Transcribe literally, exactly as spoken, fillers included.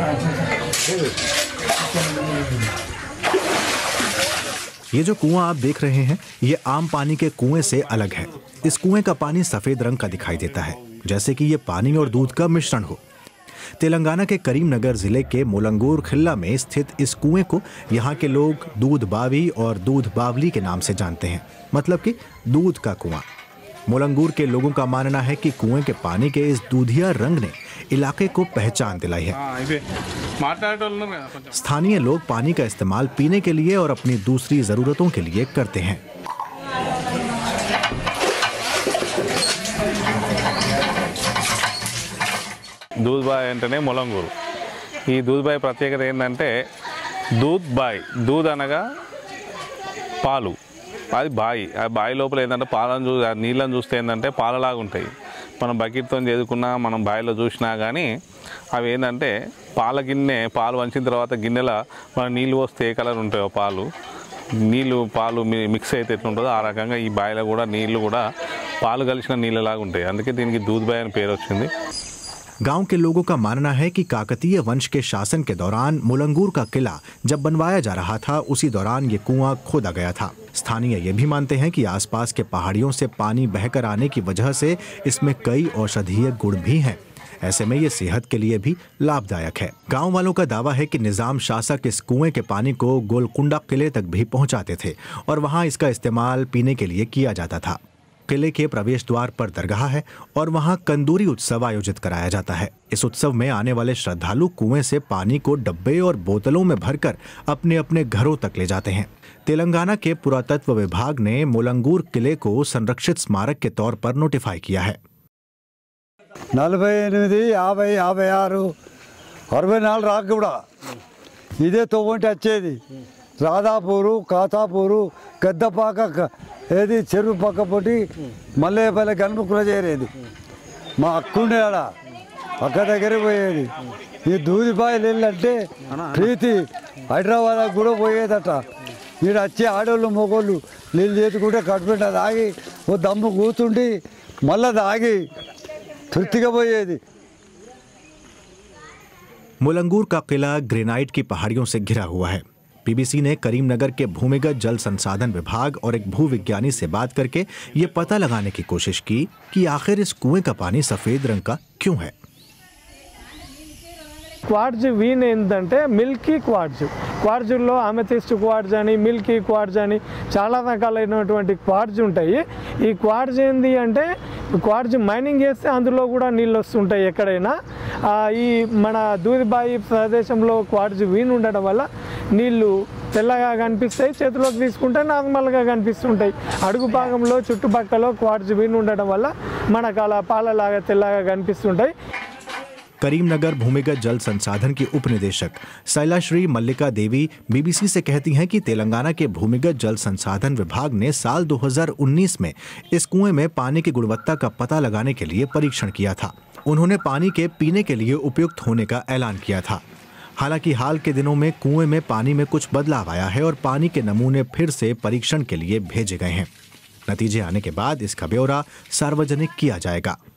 ये जो कुआं आप देख रहे हैं, ये आम पानी के कुएं से अलग है। इस कुएं का पानी सफेद रंग का दिखाई देता है, जैसे कि ये पानी और दूध का मिश्रण हो। तेलंगाना के करीमनगर जिले के मोलंगूर खिल्ला में स्थित इस कुएं को यहाँ के लोग दूध बावी और दूध बावली के नाम से जानते हैं, मतलब कि दूध का कुआं। मोलंगूर के लोगों का मानना है कि कुएं के पानी के इस दूधिया रंग ने इलाके को पहचान दिलाई है। स्थानीय लोग पानी का इस्तेमाल पीने के लिए और अपनी दूसरी जरूरतों के लिए करते हैं। दूध बाय अंटने मोलंगूर ई दूध बाय प्रत्येकता ఏంటంటే दूध बाय दूध అనగా పాలు అది బాయి ఆ బాయి లోపల ఏంటంటే పాలను చూ నీళ్ళని చూస్తే ఏంటంటే పాలలాగా ఉంటాయి మనం బకెట్తో చేదుకున్నా మనం బాయిలో చూసినా కానీ అవి ఏంటంటే పాల గిన్నె పాలు వంచిన తర్వాత గిన్నెల మన నీళ్ళు పోస్తే ఏ కలర్ ఉంటాయో పాలు నీళ్ళు పాలు మిక్స్ అయితే ఎట్లుంటుందో ఆ రకంగా ఈ బాయిలో కూడా నీళ్ళు కూడా పాలు కలిసిన నీళ్ళలాగా ఉంటాయి అందుకే దీనికి दूध बाय అని పేరు వచ్చింది। गांव के लोगों का मानना है कि काकतीय वंश के शासन के दौरान मोलंगूर का किला जब बनवाया जा रहा था, उसी दौरान ये कुआं खोदा गया था। स्थानीय ये भी मानते हैं कि आसपास के पहाड़ियों से पानी बहकर आने की वजह से इसमें कई औषधीय गुण भी हैं। ऐसे में ये सेहत के लिए भी लाभदायक है। गांव वालों का दावा है कि निजाम शासक इस कुएं के पानी को गोलकुंडा किले तक भी पहुंचाते थे और वहां इसका इस्तेमाल पीने के लिए किया जाता था। किले के प्रवेश द्वार पर दरगाह है और वहां कंदूरी उत्सव आयोजित कराया जाता है। इस उत्सव में आने वाले श्रद्धालु कुएं से पानी को डब्बे और बोतलों में भरकर अपने अपने घरों तक ले जाते हैं। तेलंगाना के पुरातत्व विभाग ने मोलंगूर किले को संरक्षित स्मारक के तौर पर नोटिफाई किया है। నలభై ఎనిమిది యాభై యాభై ఆరు అరవై నాలుగు రాక కూడా ఇదే తోవంటి వచ్చేది రాధాపూరు కాతాపూరు గద్దపాక ఏది చెరువు పక్క పొట్టి మల్లేపల్లి గన్ముక్కులో చేరేది మా అక్కుండే ఆడ పక్క దగ్గరే పోయేది ఈ దూదిపాయలు వెళ్ళంటే ప్రీతి హైదరాబాద్ కూడా పోయేదట ఈడ వచ్చి ఆడోళ్ళు మొగోళ్ళు నీళ్ళు చేతుకుంటే కట్టుబెట్ట తాగి ఓ దమ్ము కూతుండి మళ్ళా తాగి తృప్తిగా పోయేది। मोलंगूर का किला ग्रेनाइट की पहाड़ियों से घिरा हुआ है। बीबीसी ने करीमनगर के भूमिगत जल संसाधन विभाग और एक भूविज्ञानी से बात करके ये पता लगाने की कोशिश की कि आखिर इस कुएं का पानी सफेद रंग का क्यों है। क्वार्ज वीन ఏంటంటే మిల్కీ క్వార్జ్ క్వార్జ్లో అమెథిస్ట్ క్వార్జ్ అని మిల్కీ క్వార్జ్ అని చాలా రకాలైనటువంటి క్వార్జ్ ఉంటాయి। ఈ క్వార్జ్ ఏంది అంటే క్వార్జ్ మైనింగ్ చేస్తే అందులో కూడా నీళ్ళు వస్తుంటాయి ఎక్కడైనా। ఈ మన దూదిబాయి ప్రదేశంలో క్వార్జ్ వీన్ ఉండడం వల్ల నీళ్ళు తెల్లగా కనిపిస్తాయి, చేతిలోకి తీసుకుంటే నార్మల్గా కనిపిస్తుంటాయి। అడుగు భాగంలో చుట్టుపక్కల క్వార్జ్ వీన్ ఉండడం వల్ల మనకు అలా పాలలాగా తెల్లగా కనిపిస్తుంటాయి। करीमनगर भूमिगत जल संसाधन की उप निदेशक शैलाश्री मल्लिका देवी बीबीसी से कहती हैं कि तेलंगाना के भूमिगत जल संसाधन विभाग ने साल दो हज़ार उन्नीस में इस कुएं में पानी की गुणवत्ता का पता लगाने के लिए परीक्षण किया था। उन्होंने पानी के पीने के लिए उपयुक्त होने का ऐलान किया था। हालांकि हाल के दिनों में कुएं में पानी में कुछ बदलाव आया है और पानी के नमूने फिर से परीक्षण के लिए भेजे गए हैं। नतीजे आने के बाद इसका ब्यौरा सार्वजनिक किया जाएगा।